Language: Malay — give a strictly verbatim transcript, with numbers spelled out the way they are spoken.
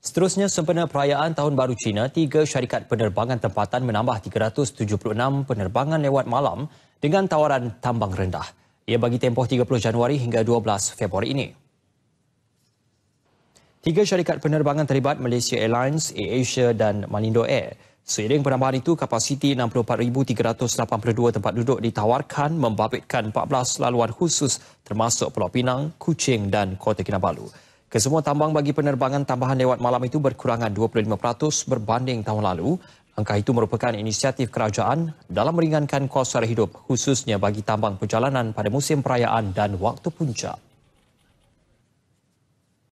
Seterusnya, sempena perayaan Tahun Baru Cina, tiga syarikat penerbangan tempatan menambah tiga ratus tujuh puluh enam penerbangan lewat malam dengan tawaran tambang rendah. Ia bagi tempoh tiga puluh Januari hingga dua belas Februari ini. Tiga syarikat penerbangan terlibat, Malaysia Airlines, AirAsia dan Malindo Air. Seiring penambahan itu, kapasiti enam puluh empat ribu tiga ratus lapan puluh dua tempat duduk ditawarkan, membabitkan empat belas laluan khusus termasuk Pulau Pinang, Kuching dan Kota Kinabalu. Kesemua tambang bagi penerbangan tambahan lewat malam itu berkurangan dua puluh lima peratus berbanding tahun lalu. Langkah itu merupakan inisiatif kerajaan dalam meringankan kos sara hidup, khususnya bagi tambang perjalanan pada musim perayaan dan waktu puncak.